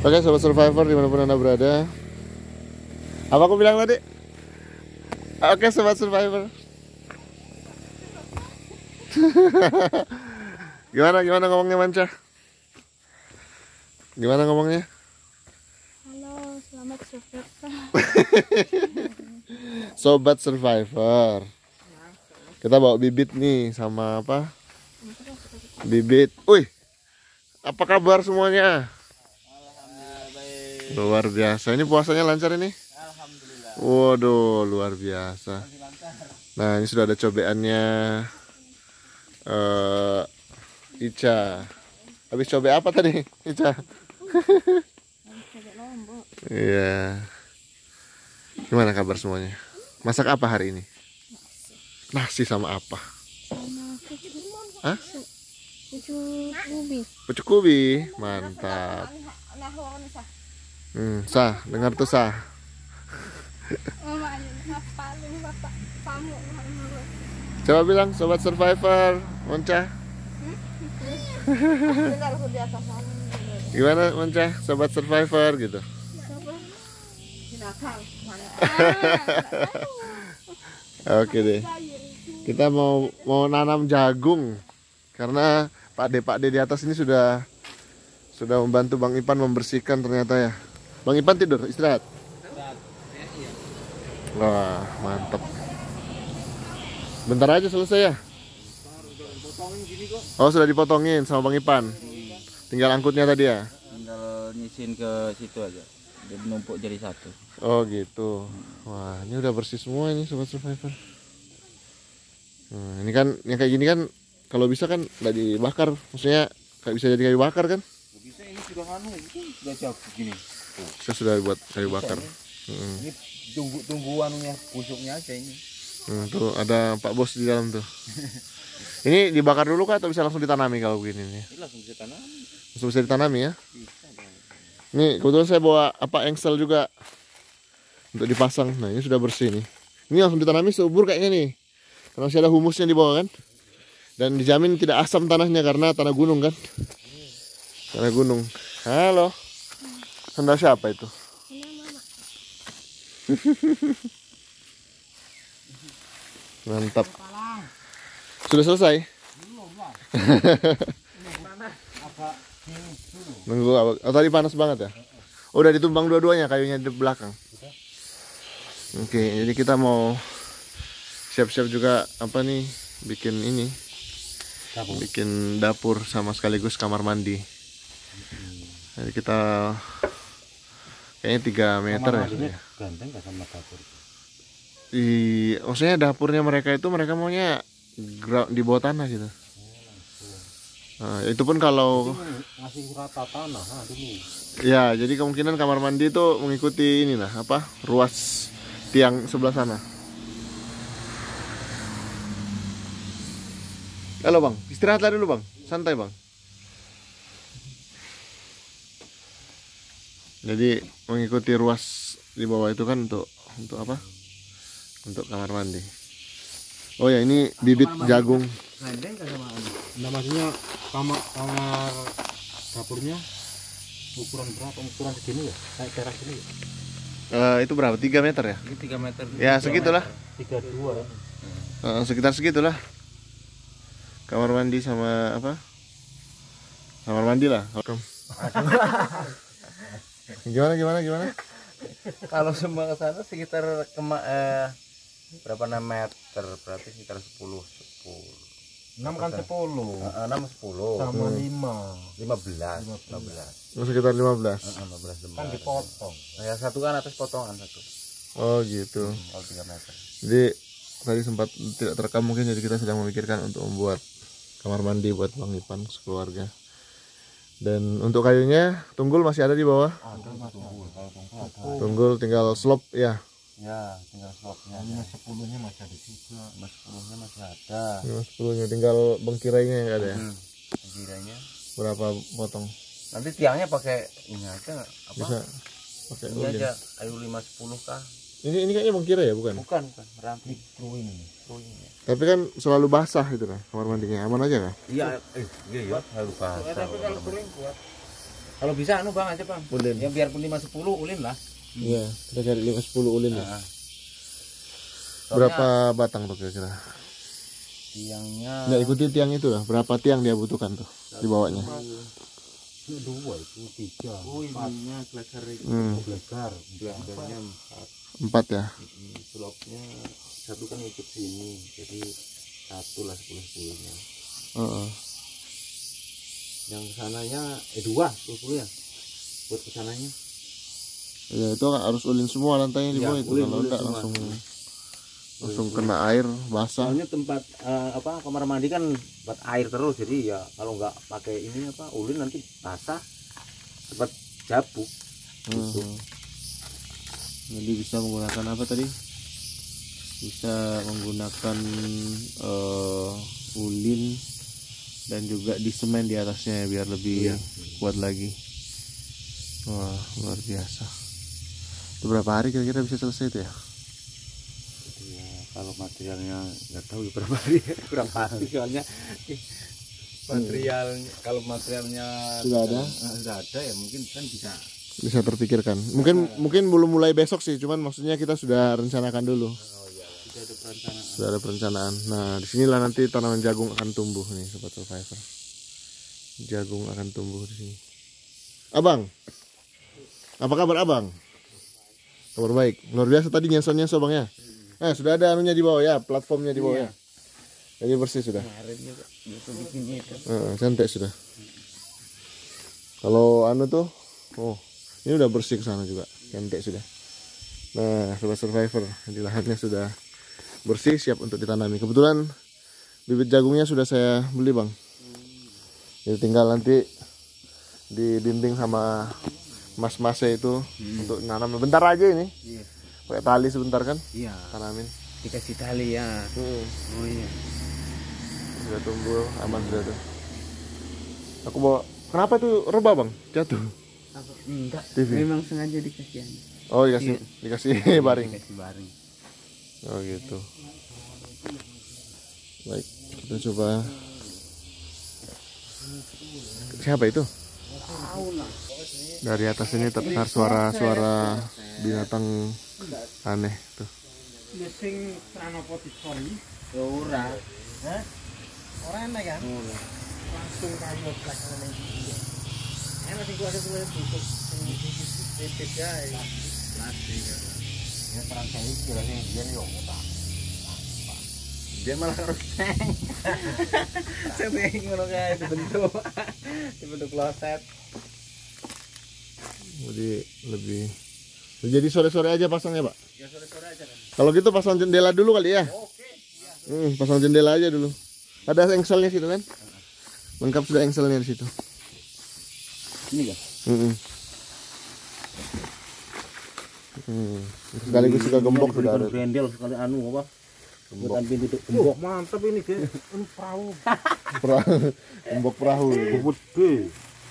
Oke, sobat survivor dimanapun anda berada. Apa aku bilang tadi? Oke, sobat survivor. Gimana ngomongnya, Manca? Gimana ngomongnya? Halo, selamat survivor. Sobat survivor. Kita bawa bibit nih sama apa? Bibit. Wih, apa kabar semuanya? Luar biasa. Ini puasanya lancar ini? Alhamdulillah. Waduh, luar biasa. Nah, ini sudah ada cobeannya. Ica. Habis cobe apa tadi, Ica? Iya. Gimana kabar semuanya? Masak apa hari ini? Nasi sama apa? Sama pucuk. Hah? Pucuk ubi. Pucuk ubi. Mantap. Sah, dengar tuh sah. Coba bilang sobat survivor, Monca. Gimana Monca, sobat survivor gitu. Oke deh. Kita mau nanam jagung karena Pak De di atas ini sudah membantu Bang Ipan membersihkan ternyata ya. Bang Ipan tidur, istirahat. Wah, mantap. Bentar aja selesai ya. Oh, sudah dipotongin sama Bang Ipan. Tinggal angkutnya tadi ya. Tinggal nyisin ke situ aja. Dia menumpuk jadi satu. Oh gitu. Wah, ini udah bersih semua ini sobat survivor. Nah, ini kan yang kayak gini kan kalau bisa kan nggak dibakar, maksudnya kayak bisa jadi kayu bakar kan? Bisa, ini sudah sudah jauh begini. Saya sudah buat kayu bakar. Ini tunggu anunya, busuknya aja ini. Tuh ada Pak Bos di dalam tuh. Ini dibakar dulu kah atau bisa langsung ditanami kalau begini nih? Ini langsung bisa tanam. Langsung bisa ditanami ya? Bisa dong. Nih kebetulan saya bawa engsel juga untuk dipasang. Nah ini sudah bersih nih. Ini langsung ditanami subur kayaknya nih. Karena masih ada humusnya di bawah kan. Dan dijamin tidak asam tanahnya karena tanah gunung kan. Tanah gunung. Halo. Anda siapa itu? Mantap. Sudah selesai? Nunggu apa? Oh, tadi panas banget ya? Oh, udah ditumbang dua-duanya kayunya di belakang. Oke, jadi kita mau siap-siap juga apa nih? Bikin ini. Bikin dapur sama sekaligus kamar mandi. Jadi kita kayaknya 3 meter ya. Ganteng gak sama dapur? Maksudnya dapurnya mereka itu mereka maunya di bawah tanah gitu. Nah, itu pun kalau ngasih rata tanah dulu. Ya, jadi kemungkinan kamar mandi itu mengikuti ini lah, apa? Ruas tiang sebelah sana. Halo Bang, istirahatlah dulu Bang. Santai Bang. Jadi mengikuti ruas di bawah itu kan untuk apa? Untuk kamar mandi. Oh ya, ini bibit jagung. Gandeng gak sama anu? Nah, maksudnya kamar dapurnya ukuran berapa? Ukuran segini ya? Kayak teras ini ya? Itu berapa? 3 meter ya? Ini 3 meter. Ya, segitulah. 32. Sekitar segitulah. Kamar mandi sama apa? Kamar mandi lah. Gimana? Kalau semua ke sana sekitar berapa 6 meter, berarti sekitar 10. 6 kan 10. 6 10 sama 15. Oh, sekitar 15. 15 kan dipotong. Nah, ya satu kan atas potongan satu. Oh gitu. Kalau 3 meter. Jadi tadi sempat tidak terekam mungkin, jadi kita sedang memikirkan untuk membuat kamar mandi buat Bang Ipan sekeluarga. Dan untuk kayunya Tunggul masih ada di bawah. Tunggul tinggal slop ya. Ya, tinggal slopnya. Ini 10-nya masih ada juga. 10-nya masih ada. 10-nya tinggal bengkirainya yang ada ya. Bengkirainya berapa potong? Nanti tiangnya pakai ini aja nggak? Apa? Bisa pakai ini aja, ayu 5-10 kah? Ini kayaknya bengkirai ya, bukan? Bukan, ramping. Ruin ini. Tapi kan selalu basah gitu kan kamar mandinya, aman aja kan? Iya, iya harus basah. Tapi kalau kering kuat. Kalau bisa anu bang aja bang. Ulin. Ya biarpun 5-10 ulin lah. Iya, kita cari 5-10 ulin ya. Soalnya Berapa batang tuh kira-kira? tiangnya Nggak ikuti tiang itu lah. Berapa tiang dia butuhkan tuh di bawahnya? 2 itu 3. Oh ininya gelegar itu. Gelegarnya 4. 4 ya. Slopnya satu kan ikut sini, jadi 1 lah 10-10-nya. Yang kesananya 2 10 ya buat kesananya. Ya itu harus ulin semua lantainya di bawah itu. Kalau enggak langsung kena air basah. Soalnya tempat kamar mandi kan buat air terus, jadi ya kalau nggak pakai ini ulin nanti basah cepat jabuk. Gitu. Jadi bisa menggunakan apa tadi? Bisa menggunakan ulin dan juga disemen di atasnya biar lebih kuat lagi. Wah, luar biasa. Itu berapa hari kira-kira bisa selesai itu ya? Ya kalau materialnya nggak tahu ya berapa hari, kurang pasti soalnya materialnya. Kalau materialnya sudah ada ya mungkin kan bisa terpikirkan. Mungkin belum mulai besok sih, cuman maksudnya kita sudah rencanakan dulu. Oh iya, sudah ada perencanaan. Nah, disinilah nanti tanaman jagung akan tumbuh nih, Sobat Survivor. Jagung akan tumbuh di sini. Abang, apa kabar abang? Kabar baik. Luar biasa tadi nyensor bang ya. Sudah ada anunya di bawah ya, platformnya di bawah ya. Jadi bersih sudah. Cantik sudah. Kalau anu tuh, ini udah bersih ke sana juga, cantik sudah. Nah, Sobat Survivor, di lahannya sudah bersih, siap untuk ditanami. Kebetulan bibit jagungnya sudah saya beli bang. Jadi tinggal nanti dibimbing sama mas-masnya itu untuk nanam. Bentar aja ini. Pakai tali sebentar kan? Iya. Tanamin. Dikasih tali ya. Oh iya. Sudah tumbuh aman sudah tuh. Aku bawa. Kenapa tuh rebah bang? Jatuh. Enggak. TV. Memang sengaja dikasih. Oh dikasih baring. Dikasih baring. Oh gitu. Baik, kita coba. Siapa itu? Dari atas ini terdengar suara binatang aneh tuh. Sing pranopo dikoni ora. Hah? Ora enak kan? Langsung kayu belakang ini. Enak sih gua ada tuh busuk titik guys. Plastik. Ya terang saya itu bilangnya dia nih otak. Dia malah ruseng. Sering ngono kae dibentuk kloset. Jadi lebih. Jadi sore-sore aja pasangnya pak? Ya sore-sore aja kan. Kalau gitu pasang jendela dulu kali ya? Oke. Pasang jendela aja dulu. Ada engselnya situ kan? Lengkap sudah engselnya di situ. Ini kan? Sekaligus juga gembok sudah ada. Brendel sekali apa? Buatan pintu gembok mantap ini ke perahu. Gembok perahu. Gede.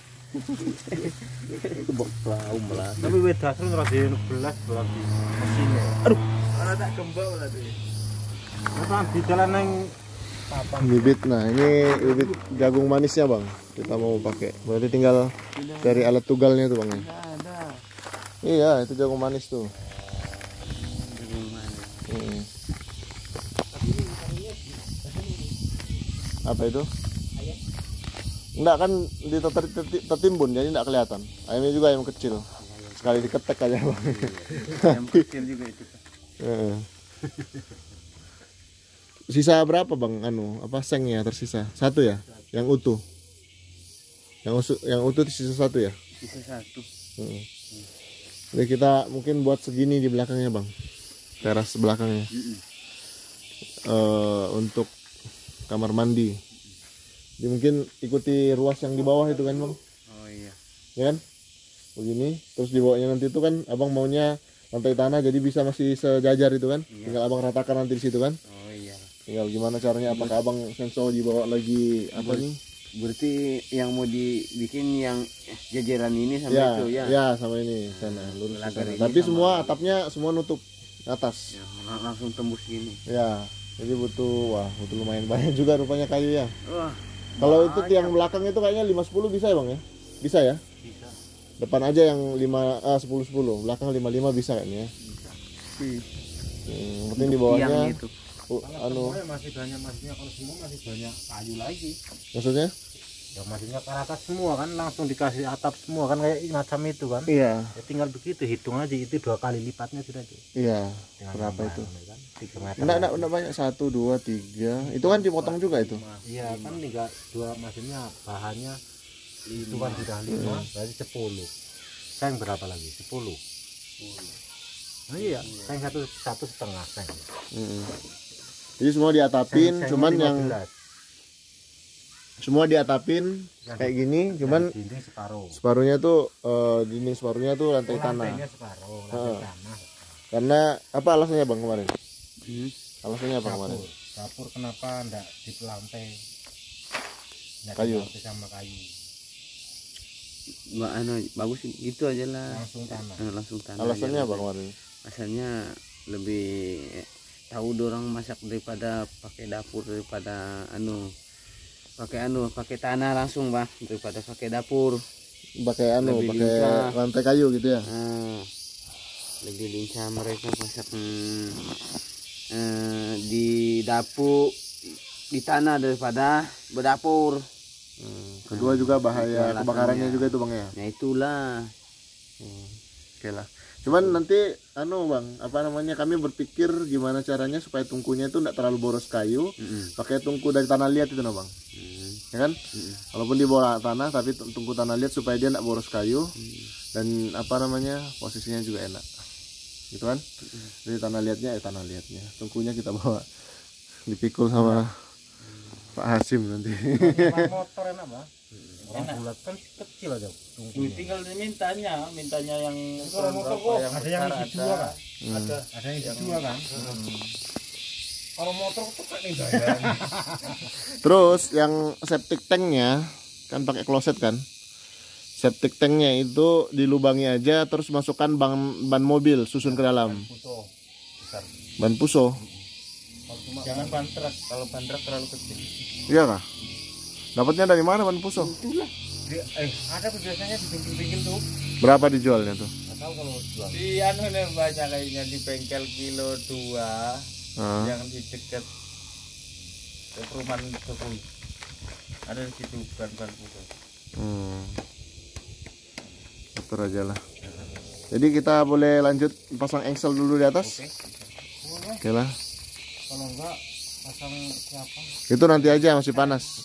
Gembok perahu malah. Tapi wedasnya ngerasa belas berarti mesinnya. Aduh, Ora tak gembok berarti. apa di jalan yang Bibit, nah ini bibit jagung manisnya bang. Kita mau pakai. Berarti tinggal dari alat tugalnya tuh bang. Ada. Iya, itu jagung manis tuh. Apa itu? Enggak kan tertimbun jadi enggak kelihatan. Ayamnya juga ayam kecil. Sekali diketek aja bang. Yang kecil juga itu. Sisa berapa bang? Sengnya tersisa? 1 ya? Yang utuh? Yang utuh sisa 1 ya? Sisa 1. Jadi kita mungkin buat segini di belakangnya bang. Teras belakangnya. Untuk kamar mandi. Jadi mungkin ikuti ruas yang di bawah itu kan bang? Oh iya. Ya kan? Begini. Terus di bawahnya nanti itu kan abang maunya lantai tanah jadi bisa masih sejajar itu kan? Iya. Tinggal abang ratakan nanti di situ kan? Oh iya. Tinggal gimana caranya? Apakah abang sensor dibawa lagi apa nih? Berarti yang mau dibikin yang jajaran ini sama itu ya? Ya sama ini sana lurus ke sana. Tapi semua atapnya semua nutup atas. Ya, langsung tembus gini. Ya. Jadi butuh lumayan banyak juga rupanya kayu ya. Wah. Kalau itu tiang belakang itu kayaknya 5-10 bisa ya bang ya? Bisa ya? Bisa. Depan aja yang 10-10, belakang 55 bisa kan ya. Yang penting di bawahnya itu. Masih banyak, maksudnya kalau semua masih banyak kayu lagi. Maksudnya? Ya maksudnya ke atas semua kan, langsung dikasih atap semua kan, kayak macam itu kan. Iya. Ya, tinggal begitu, hitung aja itu 2 kali lipatnya sudah tuh. Iya. Dengan Berapa itu? Kan? 3 meter. Enggak banyak, 1, 2, 3. Itu kan dipotong juga itu. Iya kan 2 maksudnya bahannya itu kan sudah 5, berarti 10. Seng berapa lagi? 10. Oh iya, seng 1,5 seng. Jadi semua diatapin, cuman 15. yang semua diatapin kayak gini, cuman dinding separuh. separuhnya tuh dinding separuhnya tuh lantai tanah. Lantainya separuh, lantai tanah. Karena apa alasannya Bang kemarin? Alasannya apa kemarin? Dapur kenapa enggak di lantai? Enggak Kayu. sama kayu. Bagus gitu aja lah. Langsung tanah. Alasannya aja apa lah. kemarin? Asalnya lebih tahu dorang masak daripada pakai dapur, daripada pakai tanah langsung Bang, daripada pakai dapur. Pakai Lebih pakai lincah. lantai kayu gitu ya. Lebih lincah mereka masak di dapur di tanah daripada berdapur. Kedua juga bahaya Itu kebakarannya alasannya. juga itu Bang ya. Nah itulah. Oke lah. Cuman nanti Bang, apa namanya, kami berpikir gimana caranya supaya tungkunya itu enggak terlalu boros kayu. Pakai tungku dari tanah liat itu Bang. Ya kan? Walaupun di bawah tanah tapi tungku tanah liat supaya dia enggak boros kayu. Dan apa namanya, posisinya juga enak. Gitu kan? Jadi tanah liatnya, tungkunya kita bawa dipikul sama Pak Hasim nanti. Motor enak Bang. Orang bulat kan kecil aja. Tinggal mintanya yang Kalau motor kok ada yang isi 2 kan? Ada yang isi 2 kan? Kalau motor kok kan nih gaya. Terus yang septic tanknya kan pakai kloset kan. Septic tanknya itu dilubangi aja, terus masukkan ban mobil susun ke dalam. Ban puso. Jangan ban truk, kalau ban truk terlalu kecil. Iya kah? Dapatnya dari mana ban puso? Ada biasanya di pinggir-pinggir tuh. Berapa dijualnya tuh? Enggak tahu kalau jual. Di banyak kayaknya di bengkel kilo 2 yang di dekat perumahan Jokowi. Ada di situ ban puso. Atur aja lah. Jadi kita boleh lanjut pasang engsel dulu di atas. Oke lah. Kalau enggak pasang siapa? Itu nanti aja, masih panas.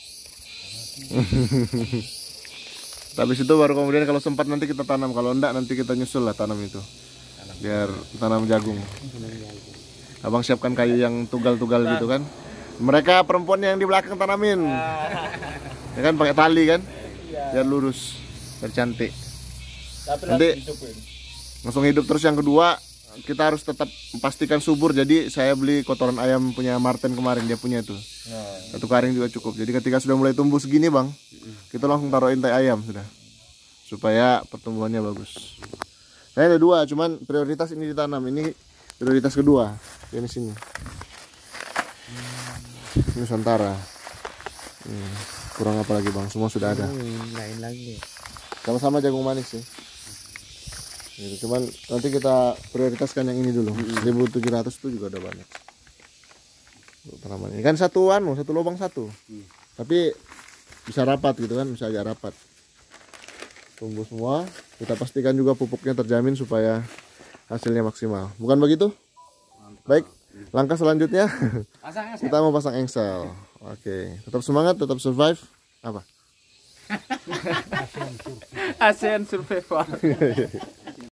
Habis itu baru kemudian kalau sempat nanti kita tanam, kalau enggak nanti kita nyusul lah tanam itu. Biar tanam jagung. Abang siapkan kayu yang tugal-tugal gitu kan. Mereka perempuan yang di belakang tanamin. Ya kan pakai tali kan? Biar lurus, biar cantik. Nanti langsung hidup. Terus yang kedua, kita harus tetap pastikan subur. Jadi saya beli kotoran ayam punya Martin kemarin, dia punya itu. Satu karing juga cukup. Jadi ketika sudah mulai tumbuh segini Bang, kita langsung taruhin tai ayam sudah, supaya pertumbuhannya bagus. Saya ada 2, cuman prioritas ini ditanam. Ini prioritas kedua. Ini sini. Ini Nusantara. Kurang apa lagi Bang? Semua sudah ada. Lain lagi. Sama-sama jagung manis sih. Gitu. Cuman nanti kita prioritaskan yang ini dulu. 1.700 itu juga udah banyak. Tanaman ini kan satu lubang satu. Tapi bisa rapat gitu kan, bisa agak rapat. Tumbuh semua. Kita pastikan juga pupuknya terjamin supaya hasilnya maksimal. Bukan begitu? Baik, langkah selanjutnya kita mau pasang engsel. Oke, tetap semangat, tetap survive. Apa? ASEAN Survival.